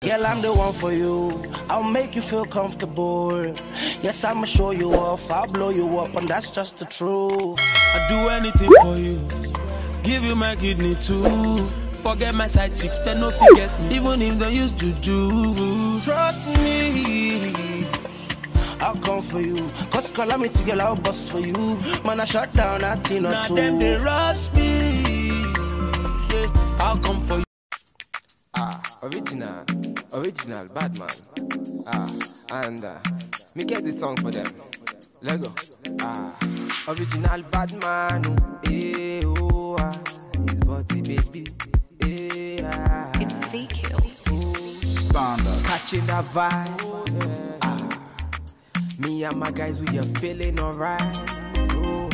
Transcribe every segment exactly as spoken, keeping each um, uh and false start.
Girl, I'm the one for you. I'll make you feel comfortable. Yes, I'ma show you off. I'll blow you up, and that's just the truth. I do anything for you. Give you my kidney too. Forget my side chicks, they no forget me. Even if they used to do. Trust me, I'll come for you. Cause calamity, girl, I'll bust for you. Man, I shut down a teen or now two. them they rush me. Yeah, I'll come for you. Ah, original, original, bad man. Ah, and uh, me get this song for them. Lego. Ah, original bad man. Eh, oh, ah, his body baby. Eh, ah, It's fake hills. Standard. Catching that vibe. Ah, me and my guys, we are feeling alright. Oh,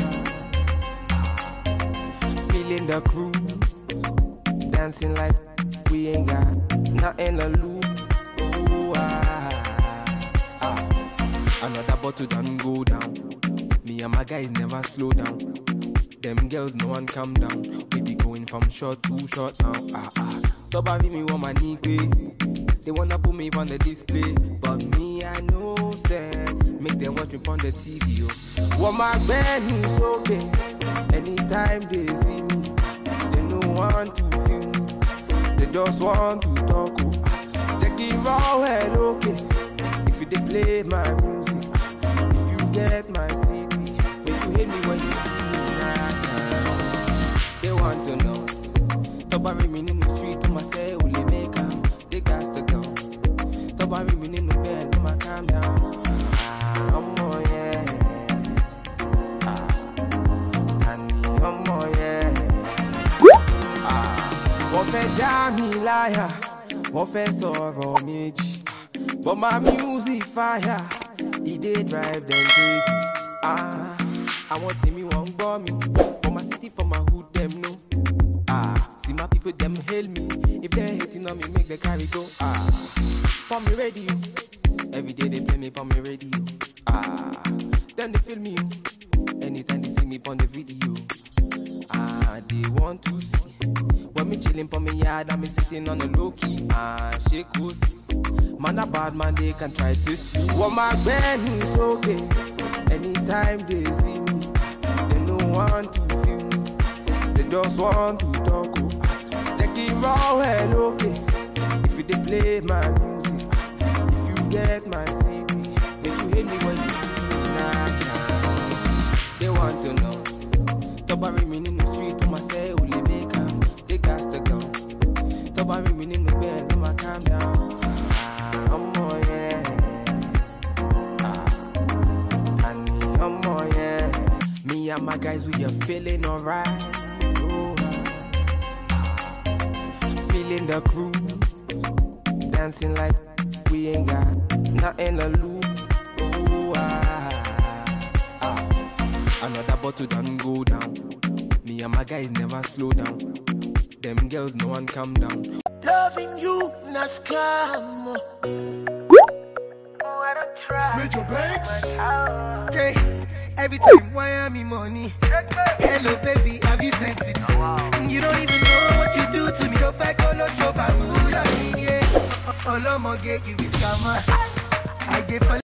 ah, feeling the groove, dancing like we ain't got nothing to lose. Oh, ah, ah. Another bottle done go down. Me and my guys never slow down. Them girls, no one calm down. We be going from short to short now. Ah, ah. Top me want my knee pay. They wanna put me on the display, but me I know send. Make them watch me on the T V. Oh. Want my band is okay. Anytime they see me, they don't want to feel me. They just want to talk. Oh. Take it raw and okay. If you they play my music, if you get my C D, if you hate me when you see me, nah, nah. They want to know. Tobari me in the street to myself, only make them. They got to go. Tobari me in the bed, I'ma calm down. Ah, I'm more, yeah. Ah, honey, I'm more, yeah. Ah, wọ́n fẹ́ já mi láyà, wọ́n fẹ́ sọ̀rọ̀ méjì. But my music fire, it dey drive them crazy. Ah, I want me one gbọ́ mi. For my city, for my hood, them know. Ah, see my people, them hail me. If they're hating on me, make the carry go. Ah, for me radio. Every day they play me on me radio. Ah, then they feel me. Anytime they see me on the video. Ah, they want to see. When me chilling on me yard, I'm sitting on the low key. Ah, shake goes. Man a bad man, they can try to see. Want my band is okay. Anytime they see me, they don't want to feel me. They just want to talk. Oh. Take it raw and okay. If you they play my music, if you get my C D, make you hate me when you see me. Nah, nah. They want to know. Tobari me in the street to myself, only make them. They got to go. Tobari me in the bed, I'ma calm down. Ah, I'm more, yeah. Ah, honey, I'm more, yeah. Me and my guys, we are feeling alright. Oh, ah, feeling the groove, dancing like we ain't got nothing to lose. Oh, ah, ah. Another bottle done go down. Me and my guys never slow down. Them girls, no one calm down. Loving you, na scam. Smith your banks. Okay. Every time, why am I money? Hello, baby, have you sent it? You don't even know what you do to me. So I go no show, but I'm yeah. All I'm gonna get you is scammer. I get for